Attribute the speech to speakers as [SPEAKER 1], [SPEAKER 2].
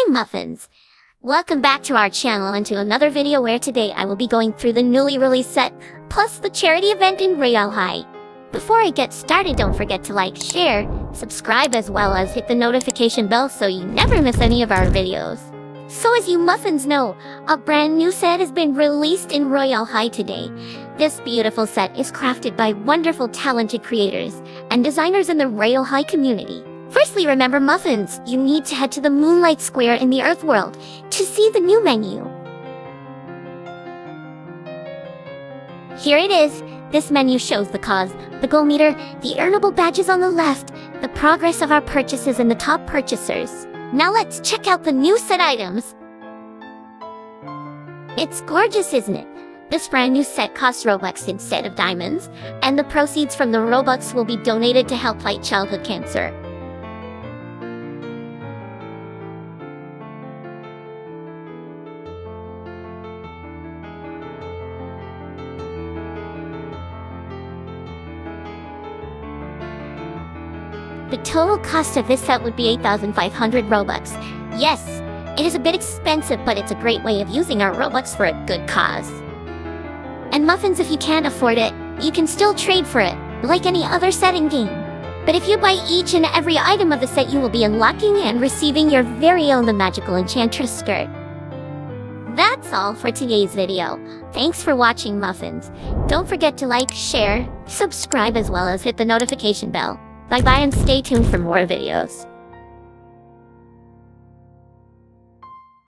[SPEAKER 1] Hi Muffins! Welcome back to our channel and to another video where today I will be going through the newly released set, plus the charity event in Royale High. Before I get started, don't forget to like, share, subscribe as well as hit the notification bell so you never miss any of our videos. So as you Muffins know, a brand new set has been released in Royale High today. This beautiful set is crafted by wonderful talented creators and designers in the Royale High community. Firstly, remember Muffins, you need to head to the Moonlight Square in the Earth World to see the new menu. Here it is. This menu shows the cause, the goal meter, the earnable badges on the left, the progress of our purchases and the top purchasers. Now let's check out the new set items. It's gorgeous, isn't it? This brand new set costs Robux instead of diamonds, and the proceeds from the Robux will be donated to help fight childhood cancer. The total cost of this set would be 8,500 Robux. Yes, it is a bit expensive, but it's a great way of using our Robux for a good cause. And Muffins, if you can't afford it, you can still trade for it, like any other set in game. But if you buy each and every item of the set, you will be unlocking and receiving your very own The Magical Enchantress skirt. That's all for today's video. Thanks for watching, Muffins. Don't forget to like, share, subscribe as well as hit the notification bell. Bye-bye and stay tuned for more videos.